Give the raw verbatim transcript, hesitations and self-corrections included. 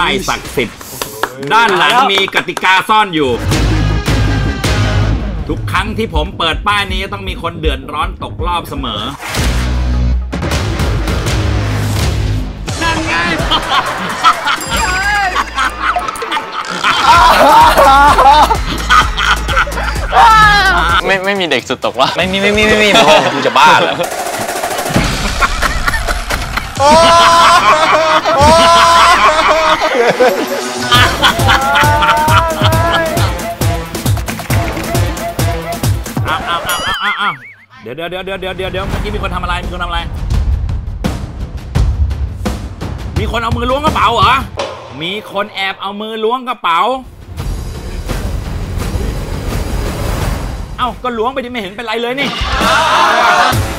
ป้ายศักดิ์สิทธิ์ด้านหลังมีกติกาซ่อนอยู่ทุกครั้งที่ผมเปิดป้ายนี้ต้องมีคนเดือดร้อนตกรอบเสมอนั่นไงไม่ไม่มีเด็กสุดตกวะไม่มีไม่มีไม่มีพ่อกูจะบ้าเหรอเอาเอาเอาเอาเอาเดี๋ยวเดี๋ยวเดี๋ยวเดี๋ยวเดี๋ยวเดี๋ยวเมื่อกี้มีคนทำอะไรมีคนทำอะไรมีคนเอามือล้วงกระเป๋าเหรอมีคนแอบเอามือล้วงกระเป๋าเอ้าก็ล้วงไปดิไม่เห็นเป็นไรเลยนี่